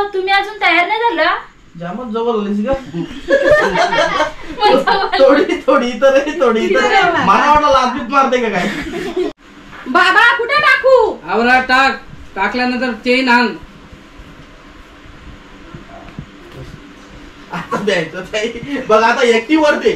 तुम्ही अजून तयार नाही झाला? जामच जवळ आलीस का? थोडी थोडी तर आहे, थोडी तर आहे. मला वाटलं लाजबीत मारते का काय? बाबा कुठे टाकू? आवरा टाक, टाकल्यानंतर चेन आण. आता द्यायचं ते बघ, आता एकटी वरते.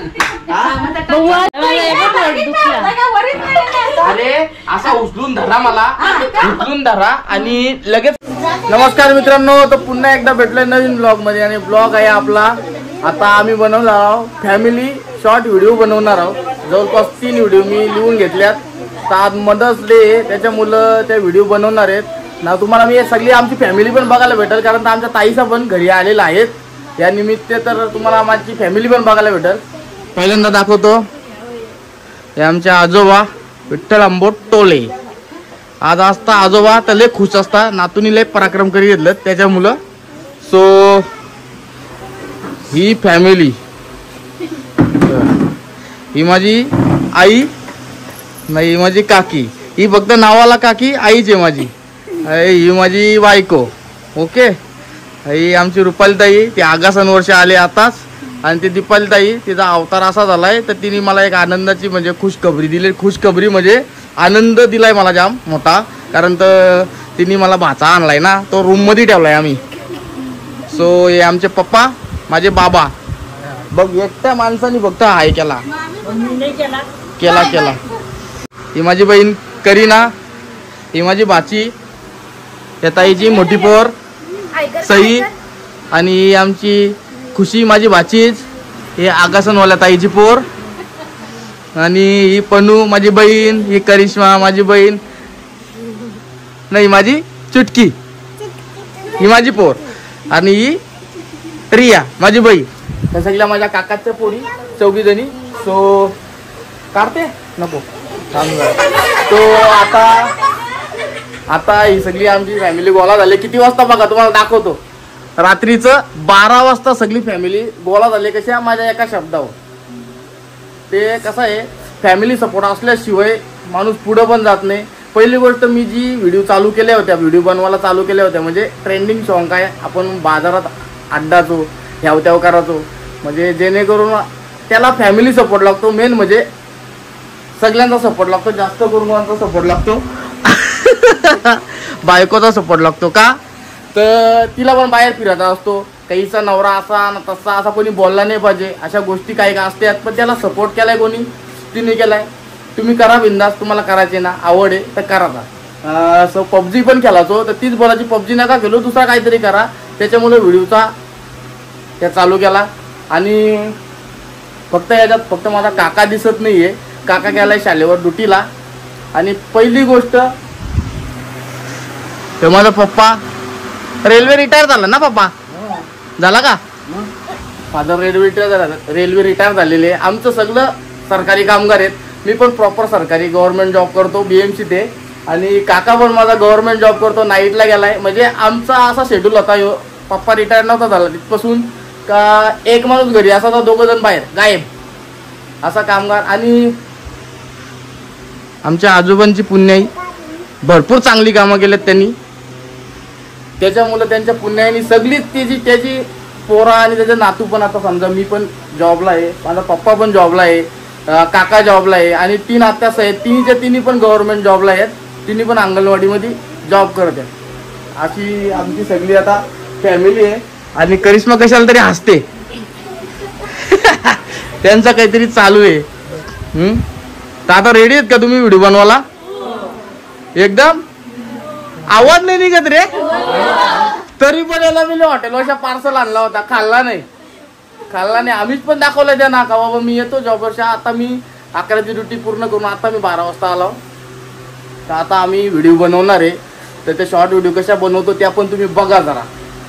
अरे असा उचलून धरा मला, उचलून धरा आणि लगेच. नमस्कार मित्रांनो, तर पुन्हा एकदा भेटलोय नवीन ब्लॉग मध्ये. आणि ब्लॉग आहे आपला, आता आम्ही बनवणार आहोत फॅमिली शॉर्ट व्हिडिओ बनवणार आहोत. जवळपास 3 व्हिडिओ मी लिहून घेतल्यात. तर आज मदर्स डे, त्याच्या मुलं त्या व्हिडिओ बनवणार आहेत ना. तुम्हाला मी सगळी आमची फॅमिली पण बघायला भेटेल, कारण तर आमच्या ताईचा पण घरी आलेला आहेत या निमित्त. तर तुम्हाला माझी फॅमिली पण बघायला भेटेल. पहिल्यांदा दाखवतो, हे आमचे आजोबा विठ्ठल आंबोट टोले. आज असता आजोबा तर लय खुश असता, नातूनी लय पराक्रम करी घेतलं त्याच्या मुलं. सो ही फॅमिली, ही माझी आई नाही, माझी काकी. ही फक्त नावाला काकी, आईच आहे माझी. ही माझी बायको. ओके. ही आमची रुपालीताई, ती आगासन वर्ष आले आताच. आणि ती दीपालीताई, तिचा अवतार असा झालाय तर तिने मला एक आनंदाची म्हणजे खुशखबरी दिली. खुशखबरी म्हणजे आनंद दिलाय मला जाम मोठा, कारण तर तिने मला भाचा आणलाय ना, तो रूम मध्ये ठेवलाय आम्ही. सो हे आमचे पप्पा, माझे बाबा. बघ एकट्या माणसाने फक्त हाय केला केला केला. ही माझी बहीण करीना, ही माझी भाची, त्या ताईची मोठी पोर सई. आणि ही आमची खुशी, माझी भाचीच. हे आगासनवाल्या ताईची पोर. आणि ही पनू माझी बहीण, ही करिश्मा माझी बहीण नाही, माझी चुटकी, ही माझी पोर. आणि ही रिया माझी बहीण. त्या सगळ्या माझ्या काकाच्या पोरी 4 जणी. सो काढते नको. तो आता ही सगळी आमची फॅमिली गोळा झाली. किती वाजता बघा तुम्हाला दाखवतो. रात्रीचं 12 वाजता सगळी फॅमिली गोळा झाली. कशा? माझ्या एका शब्दावर. ते कसं आहे, फॅमिली सपोर्ट असल्याशिवाय माणूस पुढं पण जात नाही. पहिली गोष्ट, मी जी व्हिडिओ चालू केल्या होत्या, व्हिडिओ बनवायला चालू केल्या होत्या, म्हणजे ट्रेंडिंग सॉन्ग काय आपण बाजारात अड्डाचो ह्याव त्याव करायचो, म्हणजे जेणेकरून त्याला फॅमिली सपोर्ट लागतो. मेन म्हणजे सगळ्यांचा सपोर्ट लागतो, जास्त करून कोणाचा सपोर्ट लागतो बायकोचा सपोर्ट लागतो. का तर तिला पण बाहेर फिरायचा असतो. काहीचा नवरा असा ना तसा, असा कोणी बोलला नाही पाहिजे, अशा गोष्टी काही का असतात. पण त्याला सपोर्ट केलाय कोणी? तिने केलाय. तुम्ही करा बिंदास, तुम्हाला करायचे ना, आवड आहे तर करा. सो पबजी पण खेळायचो, तर तीच बोलायची पबजी नका खेळू, दुसरा काहीतरी करा. त्याच्यामुळे व्हिडिओचा त्या चालू केला. आणि फक्त याच्यात फक्त माझा काका दिसत नाहीये. काका गेलाय शाळेवर ड्युटीला. आणि पहिली गोष्ट, ते माझा पप्पा रेल्वे रिटायर झाला ना. पप्पा झाला का? फादर रेल्वे रिटायर झालेले. आमचं सगळं सरकारी कामगार आहेत. मी पण प्रॉपर सरकारी गव्हर्नमेंट जॉब करतो BMC ते. आणि काका पण माझा गव्हर्नमेंट जॉब करतो, नाईटला गेलाय. म्हणजे आमचा असा शेड्यूल होता. पप्पा रिटायर नव्हता झाला तिथपासून का एक माणूस घरी असा तर 2 जण बाहेर गायब, असा कामगार. आणि आमच्या आजोबांची पुण्याई भरपूर चांगली कामं केलेत त्यांनी. त्याच्यामुळे त्यांच्या पुण्याईनी सगळीच त्याची पोरा आणि त्याचे नातू पण. आता समजा मी पण जॉबला आहे, माझा पप्पा पण जॉबला आहे, काका जॉबला आहे. आणि 3 आत्यास आहेत, तिन्ही पण गव्हर्नमेंट जॉबला आहेत. तिन्ही पण अंगणवाडीमध्ये जॉब करत आहेत. अशी आमची सगळी आता फॅमिली आहे. आणि करिश्मा कशाला तरी हसते त्यांचं काहीतरी चालू आहे. तर आता रेडी आहेत का तुम्ही व्हिडिओ बनवायला? एकदम आवाज नाही निघत रे. तरी पण याला मी हॉटेलवर पार्सल आणला होता, खाल्ला नाही. आम्हीच पण दाखवलं त्या ना का बाबा मी येतो जॉबवर. आता मी 11ची ड्युटी पूर्ण करून आता मी 12 वाजता आलो. तर आता आम्ही व्हिडिओ बनवणार आहे. तर ते शॉर्ट व्हिडिओ कशा बनवतो त्या पण तुम्ही बघा जरा.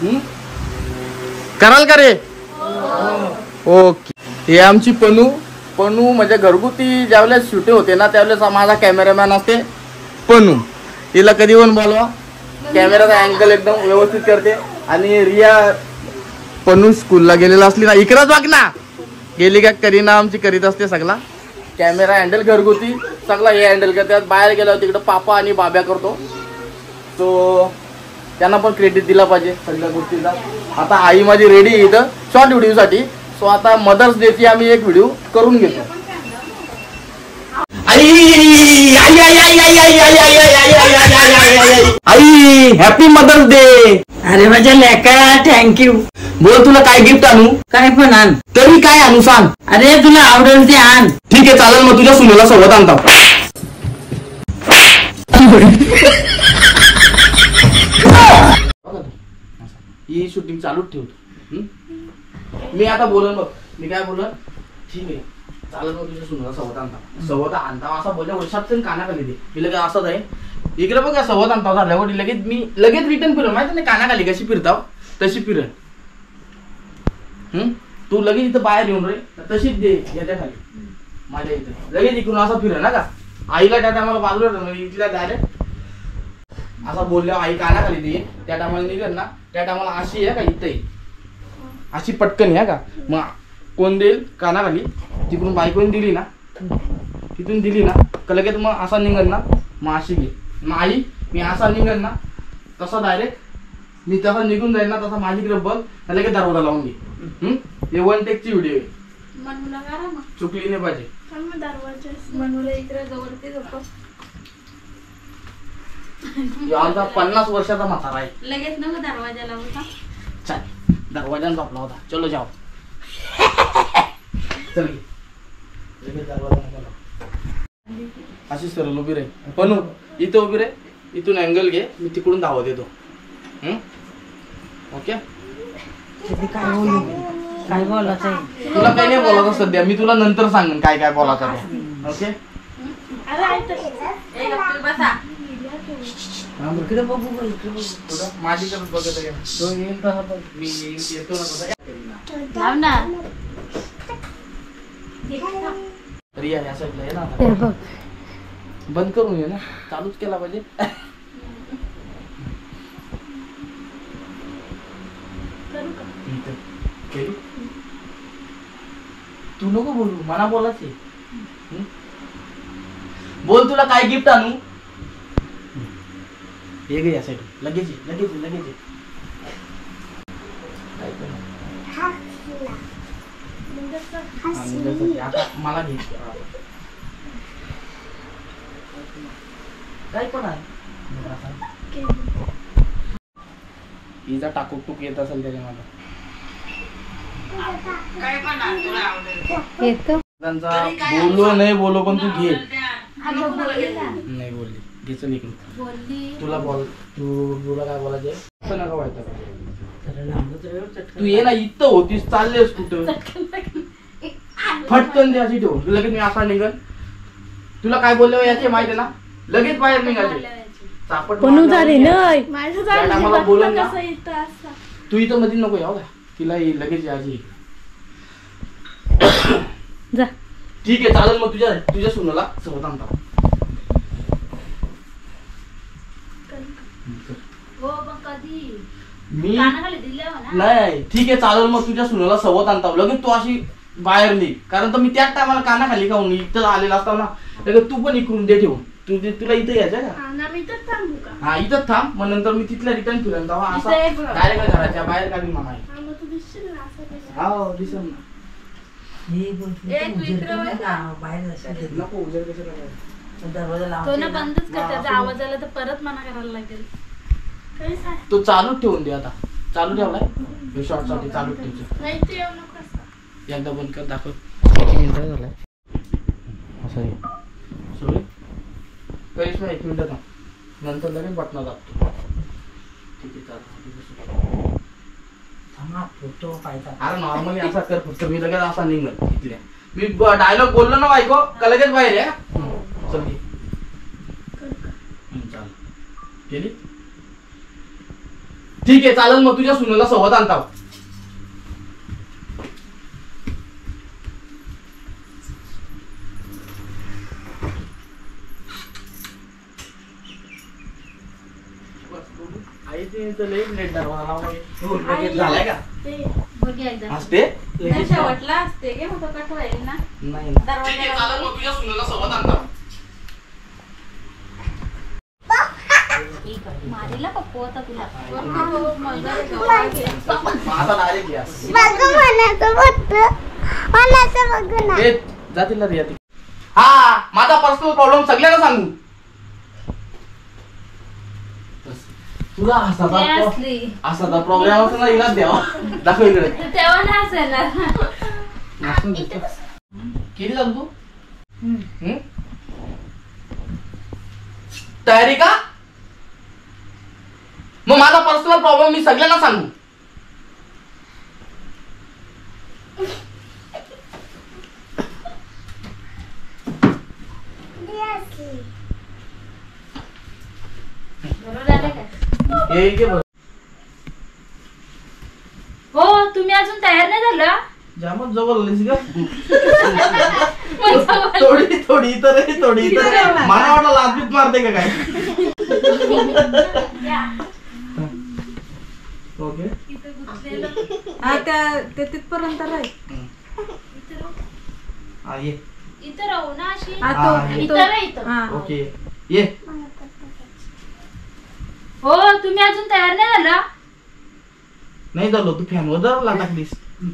कराल का रे? ओके. हे आमची पनू म्हणजे घरगुती ज्यावेळेस शूटिंग होते ना, त्यावेळेस माझा कॅमेरामॅन असते पनू. तिला कधी पण बोलवा, कॅमेराचा अँगल एकदम व्यवस्थित करते. आणि रिया पनू स्कूलला गेलेला असली ना, इकडंच बघ ना, गेली का करीना आमची करीत असते सगळा कॅमेरा हँडल. घरगुती सगळा हे हँडल करतात. बाहेर गेल्यावर तिकडं पापा आणि बाब्या करतो. तो त्यांना पण क्रेडिट दिला पाहिजे सगळ्या गोष्टीचा. आता आई माझी रेडी आहे इथं शॉर्ट व्हिडिओसाठी. सो आता मदर्स डेची आम्ही एक व्हिडिओ करून घेतो. आई हॅपी मदर्स डे. अरे माझ्या लेका थँक्यू. बोल तुला काय गिफ्ट आणू. काय पण आण. तरी काय आणू सांग. अरे तुला आवडेल ते आण. ठीक आहे चालेल मग तुझ्या सुनेला सोबत आणतो. ही शूटिंग चालूच ठेवतो. मी आता बोलन बघ. मी काय बोलन. ठीक आहे चालेल मग तुझ्या सुनेला सोबत आणता. सोबत आणता असं बोलल्या वर्षात कानाखाली दे. मी लगेच असंच आहे इकडे बघा सोबत आणता झाल्यावर लगेच मी लगेच रिटर्न फिरव माहिती नाही कानाखाली कशी फिरताव तशी फिर. तू लगेच इथं बाहेर येऊन रे तशीच दे याच्या खाली माझ्या इथं लगेच इकडून असं फिर ना का. आईला त्या टायमाला बाजूला इथल्या डायरेक्ट असं बोलल्यावर आई कानाखाली दे. त्या टायमाला निघत ना त्या टायमाला अशी आहे का इथं अशी पटकन आहे का. मग कोण देईल कानाखाली तिकडून बायकोने दिली ना तिथून दिली ना का लगेच मग असा निघत ना मग अशी घे. मग आई मी असा निघत ना तसा डायरेक्ट मी तसा निघून जाईल ना तसा माझीकडे बघ लगेच दरवाजा लावून घे. हे वन टेकची व्हिडिओ आहे. चुकली नाही पाहिजे. आमचा 50 वर्षाचा म्हातारा आहे. लगेच ना दरवाजा लावू. चल दरवाजा झोपला होता. चलो जाओ. चल लगेच दरवाजा अशी सरळ उभी रे. पण इथं उभी रे. इथून अँगल घे मी तिकडून धावत येतो. ओके काय बोलायचं. तुला काही नाही बोलायचं सध्या. मी तुला नंतर सांगेन काय काय बोलायचं. ओके बसा. इकडे बघू माझीकडे बघत आहे. तो येईल तसा बघ. मी येतो ना तसा. लाव ना. रिया या साईडला आहे ना. बंद करून ये ना. चालूच केला पाहिजे. तू नको बोलू मला बोलायचे. बोल तुला काय गिफ्ट आणू. ये गे या साईड लगेच लगेच लगेच. आता मला घे काय पण आहे. हिचा टाकूक टूक येत असेल त्याच्या मला त्यांचा बोलो नाही बोलो पण तू घे. नाही बोलली घे. चल इकडून तुला बोल. तुला काय बोलायचं नका व्हायचं. तू ये ना इथं होतीस चाललेस कुठं फटकन दे अशी ठेवून लगेच मी असा निघल. तुला काय बोलले याचे माहिती ना लगेच बाहेर निघायचे. बोलून ना तू इथं मध्ये नको याव का. तिला लगेच यायची. ठीक आहे चालेल मग तुझ्या सुनाला सोबत आणता. मी नाही ठीक आहे चालेल मग तुझ्या सुनाला सोबत आणता. लगेच तू अशी बाहेर निघ. कारण तर मी त्याच टायमाला कानाखाली खाऊन इथं आलेला असता ना लगेच तू पण इकडून दे ठेवून. तुला इथं यायचं का. हा इथंच थांब. मग नंतर मी तिथल्या रिटर्न फिरून जावा असं डायरेक्ट घराच्या बाहेर काढून मला. हो दिसेल ना. आवाजाला तर परत मना करायला लागेल. तो चालूच ठेवून दे. आता चालू ठेवलाय शॉर्ट साठी चालू ठेवतो. एकदा बंद कर दाखव. 1 मिनिट झालाय असं. सॉरी करिश्मा 1 मिनिट नंतर लगेच बटना दाबतो. ठीक आहे चालू. अरे नॉर्मली असा कर फक्त. मी लगेच असा निघत इथल्या. मी डायलॉग बोललो ना बायको का लगेच बाहेर आहे. चल चाल केली. ठीक आहे चालेल मग तुझ्या सुनेला सोबत आणता. झालाय का असते शेवटला असते गे मग कट होईल ना. नाही दरवाजा तुझ्या सुनेला सोबत आणता. मारीला पप्पू आता तुला आता डायरेक्ट या जातील रिया ती. हा माझा पर्सनल प्रॉब्लेम सगळ्यांना सांगू. तुला असा प्रॉब्लेम असतो ना इलाज द्यावा दाखव इकडे तेव्हा नाही असेल किती झालं तू तयारी का मग माझा पर्सनल प्रॉब्लेम मी सगळ्यांना सांगू. हो तुम्ही अजून तयार नाही झालं जामच जवळ ग थोडी थोडी तर थोडी तर मला वाटलं लाजबीत मारते का काय. ओके ते तिथपर्यंत राहील ये इथं राहू ना अशी इथं राह इथं. ओके ये. हो तुम्ही अजून तयार नाही झालं नाही झालो तू फॅनवर जर टाकलीस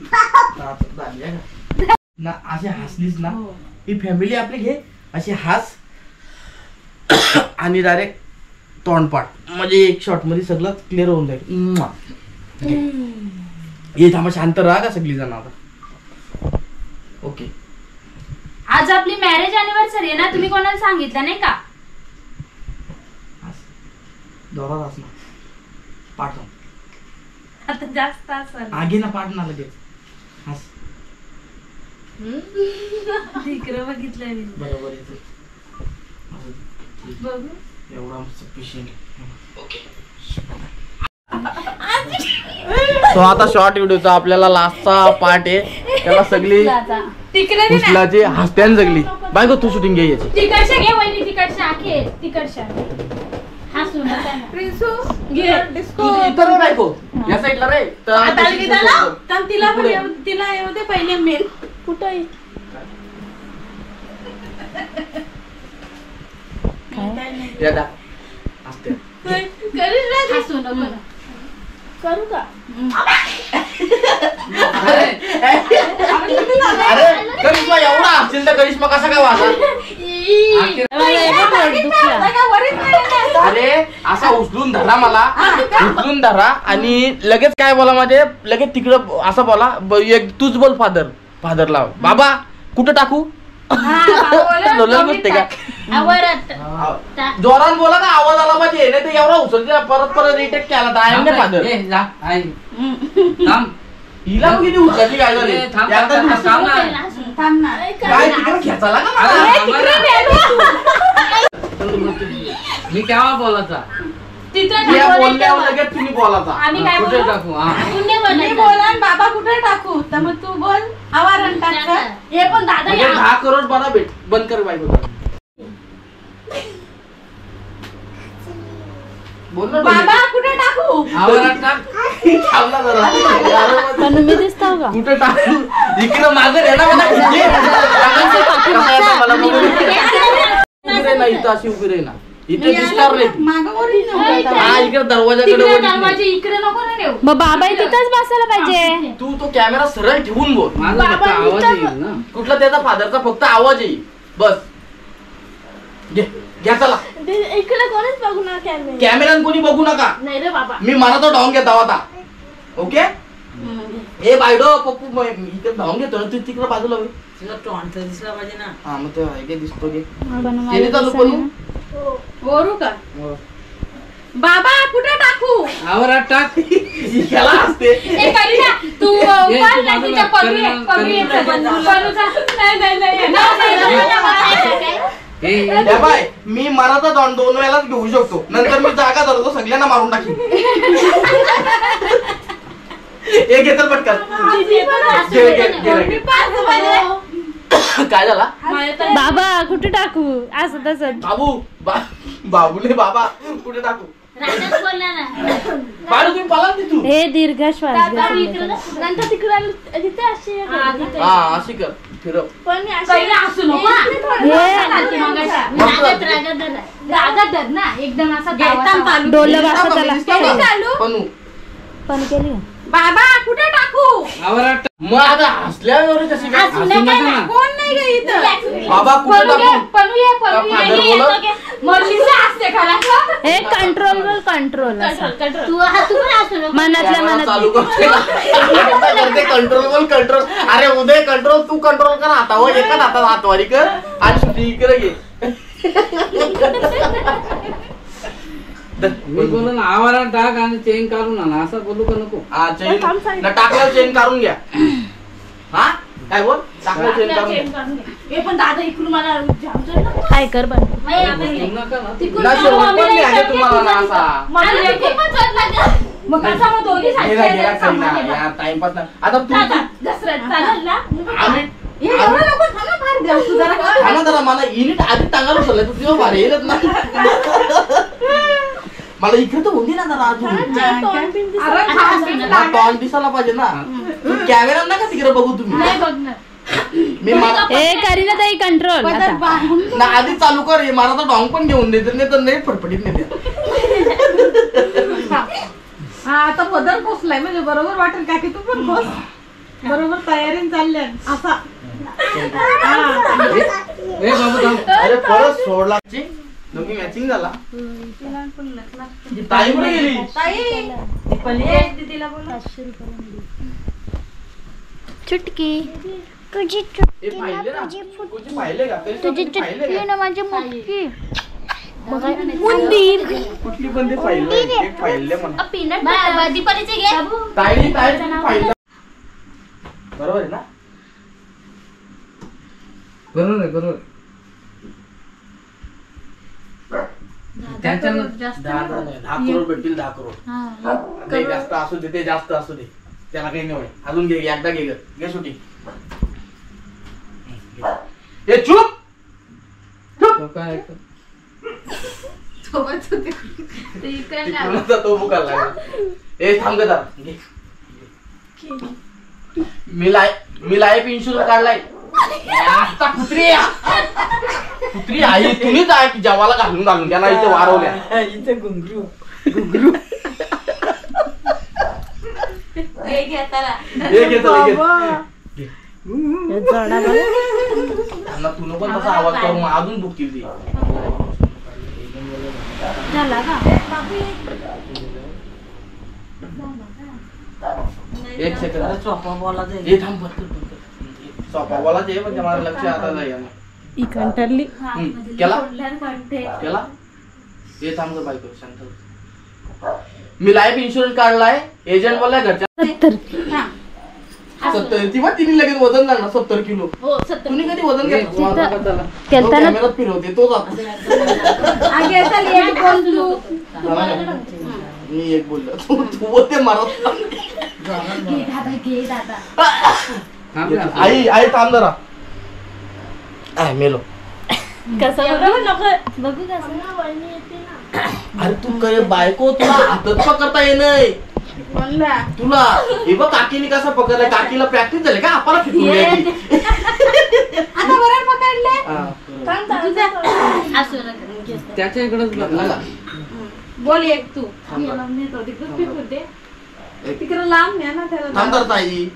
ना अशी हसलीस ना ही फॅमिली आपली घे अशी हास आणि डायरेक्ट तोंडपाठ म्हणजे एक शॉट मध्ये सगळं क्लिअर होऊन जाईल. हे थांबा शांत राहा का सगळी जण आता. ओके आज आपली मॅरेज अॅनिव्हर्सरी आहे ना तुम्ही कोणाला सांगितलं नाही का जोरात असणार पाठव आता जास्त असेल आगे ना पाठ ना लगेच हस तिकडं बघितलंय मी बरोबर येते बघू एवढा सफिशियंट. ओके सो आता शॉर्ट व्हिडिओचा आपल्याला लास्टचा पार्ट आहे त्याला सगळी तिकडे उचलाची हसत्यान सगळी बायको तू शूटिंग घे याची तिकडच्या घे वहिनी तिकडच्या आखे तिकडच्या हसू नका तू इथं रे बायको या साईडला रे तिला तिला येऊ दे पहिले मेल कुठं हसू नको करू का अरे करिश्मा एवढा हसतील तर करिश्मा कसा काय वाचा. अरे असा उचलून धरा मला उचलून धरा आणि लगेच काय बोला माझे लगेच तिकडं असं बोला तूच बोल फादरला बाबा कुठं टाकू बसते का जोरात बोला का आवाज आला पाहिजे नाही तर एवढा उचलते परत रिटेक केला तर फादर हिला किती उचलली काय झाली काय तिकडे खेचायला मी केव्हा बोलायचा बोलल्यावर लगेच तुम्ही बोलायचा आम्ही काय कुठे बोलू? टाकू हा मी बोला आणि बाबा कुठे टाकू तर मग तू बोल आवारण टाक हे पण दादा म्हणजे 10 करोड बना भेट बंद कर बायको बोल ना बाबा कुठे टाकू आवारात टाक थांबला जरा मी दिसतो का कुठे टाकू इकडे मागं आहे ना मला उभी नाही इथं अशी उभी राही ना इथे दिसणार नाही हा इकडे दरवाजाकडे इकडे नको ना ठेवू मग बाबा तिथंच बसायला पाहिजे. तू तो कॅमेरा सरळ ठेवून बोल माझा फक्त आवाज येईल ना कुठला त्याचा फादरचा फक्त आवाज येईल बस घ्या चला इकडे कोणीच बघू ना कॅमेरा कोणी बघू नका नाही रे बाबा मी मनात धावून घेता आता ओके ए बायडो पप्पू इकडे धावून घेतो ना तू तिकडे बाजूला होईल दिसला पाहिजे ना. हा मग ते दिसतो घे चालू करू बोलू का बाबा कुठे टाकू आवारात टाक याला असते ए करीना तू ये, बोल तू ना बाजूला. तिच्या करीना. या बाय मी मराठा जाऊन 2 वेळाच घेऊ शकतो नंतर मी जागा धरतो सगळ्यांना मारून टाकीन एक घेतल पटकन काय झाला बाबा कुठे टाकू असं तसं बाबूले बाबा कुठे टाकू राजाच बोलला ना बाळू तुम्ही पळा तिथून हे दीर्घ श्वास घ्या. नंतर तिकडे तिथे अशी हा अशी कर फिरव. पण मी अशी- पहिले हसू नको हा. हे. सारखी मगाशी. रागात धर ना एकदम असा घेताना गावाचा- चालू. डोलं वाजत त्याला. केली चालू. पनू. पण केली बाबा कुठे टाकू? आवरात टाक. मग आता हसल्यावर कशी काय? हसू नका नका ना. ना. कोण नाही गे इथं? बाबा कुठे पळू घे, टाकू? पळू ये, पळू ये. फादर ये, बोलत. येतो घे. मर्जीचं हसते खरा. हे कंट्रोल कंट्रोल तू पण हसू नको. मनातल्या कॅमेरा मनात चालू करते. Control control. अरे उदय कंट्रोल, तू कंट्रोल कर. हातावर एकाच हातात हातवारी कर आणि शूटिंग इकडे घे. मी बोललो ना आवारात टाक आणि चेन काढून आणा असं बोलू का नको. हा चेन टाकल्यावर चेन काढून घ्या. हा काय बोल? टाकल्यावर चेन काढून घ्या. हे पण दादा इकडून मला जाम झालं. काय कर पण बोलू नका ना. ना शेवट पण आहे तुम्हाला ना असा. मला ते खूपच वाट लागली. मग कसा मग दोघी गेला गेला सारखे काही ना यार टाइमपास नाही. आता तू दसऱ्यात चालेल ना? आम्ही हे एवढं नको थांबा फार देऊ तू जरा. खाना जरा मला युनिट आधी टांगायला उचललाय तू तेव्हा भारी येत ना. मला इकडे तर होती ना जरा अजून. अरे हसू नका. तोंड दिसायला पाहिजे ना. कॅमेरा नका तिकडे बघू तुम्ही. नाही बघणार. मी मला ए करीना ताई कंट्रोल आता ना आधी चालू कर. हे मला तर डॉंग पण घेऊन देते नाही तर नाही फटफटीत नाही देत. हा आता बदल पोचलाय म्हणजे बरोबर वाटेल का की तू पण पोच. बरोबर तयारीने चालल्या असा. ए बाबू थांब. अरे परत सोडला दोघी मॅचिंग झाला. ताई कुठे गेली? ताई दीदीला बोला. चुटकी तुझी हे पाहिले ना? तुझी पाहिले का? तुझी पाहिले चुटकी का? ना माझी मुटकी उंदीर कुठली पण ते पाहिले एक पाहिले म्हणा. पीनट दीपालीचे घे. ताई पाहिलं बरोबर आहे ना? बरोबर आहे बरोबर. त्याच्यानं 10 करोड भेटतील. 10 करोड ते जास्त असू दे, ते जास्त असू दे, त्याला काही नाही. अजून घे, एकदा घे शूटिंग. हे चुप तो काय ऐकतो? ते इकडे लाव. तिकडूनच तो बुकायला लागला. ए थांब गं जरा. घे. मी लाईफ इन्शुरन्स काढलाय. आता कुत्री आई तुम्हीच आहे की जवाला घालून त्यांना इथे वारवल्या. इथे घुंगरू हे घे त्याला. हे घे चल, हे घे. जोडा बघ त्यांना तुला पण तसा आवाज करून अजून दुखतील ती. झाला का एक सेकंद. चोपा बोला जाईल. हे थांब सोपावाला जे म्हणजे मला लक्ष आता नाही येणार. इकडं ठरली केला केला. हे थांब गं बायको शांत हो. मी लाईफ इन्शुरन्स काढलाय. एजंट बोललाय घरच्या 70 ती मग तिने लगेच वजन लागणार 70 किलो. हो 70. तुम्ही कधी वजन घेतलं? त्याला तो कॅमेरात फिरवते तोच आता. आगे चल एक बोल तू. मी एक बोललो तू बोलते मारत. घे दादा. थांब ना. आई थांब जरा. मेलो. कसं बघू कसं अरे तू काय बायको तुला हातात पकडता येणं म्हणला तुला. हे बघ काकीने कसं पकडलंय. काकीला प्रॅक्टिस झाली का आपल्याला फिरून घ्यायची. आता बरोबर पकडले. हा. हसू नका. त्याच्या इकडेच लागला का? बोल एक तू. थांब जरा. तिकडे लांब न्या ना त्याला. थांब जरा ताई.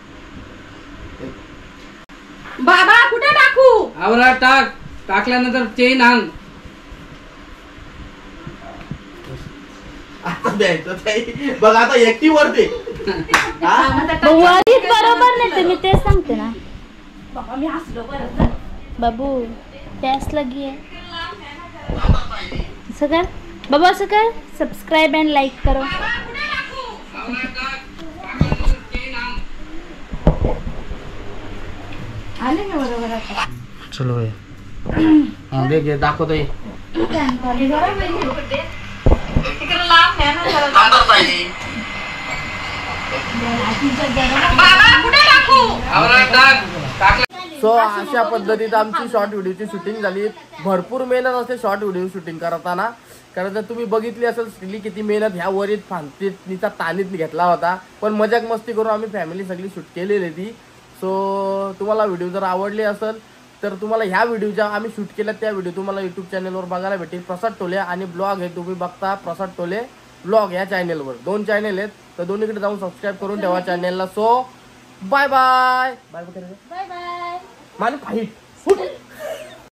बाबा कुठे टाकू? आवरात टाक. टाकल्यानंतर चेन आण. आता द्यायचं ताई. बघ आता एकटी वरते. वरीत बरोबर नाही तुम्ही तेच सांगते ना बाबा मी हसलो बरं. बाबू प्यास लगी है असं कर बाबा असं कर सबस्क्राईब अँड लाईक करो आले ना बरोबर आता. चलो दे दाखवतो. तिकडे लांब न्या ना त्याला. बाबा कुठे टाकू? आवरात टाक. टाकलं. सो अशा पद्धतीत आमची शॉर्ट व्हिडिओची शूटिंग झाली. भरपूर मेहनत असते शॉर्ट व्हिडिओ शूटिंग करताना. कारण जर तुम्ही बघितली असेल स्टिली किती मेहनत ह्या वरीत फांतीचा तानीत घेतला होता. पण मजाक मस्ती करून आम्ही फॅमिली सगळी शूट केलेली ती. सो तुम्हाला व्हिडिओ जर आवडली असेल तर तुम्हाला ह्या व्हिडिओ ज्या आम्ही शूट केल्या त्या व्हिडिओ तुम्हाला यूट्यूब चॅनलवर बघायला भेटेल. प्रसाद टोले आणि ब्लॉग हे तुम्ही बघता प्रसाद टोले ब्लॉग या चॅनलवर. 2 चॅनल आहेत तर दोन्हीकडे जाऊन सबस्क्राईब करून ठेवा चॅनलला. So bye bye bye bye bye. माझी फाईट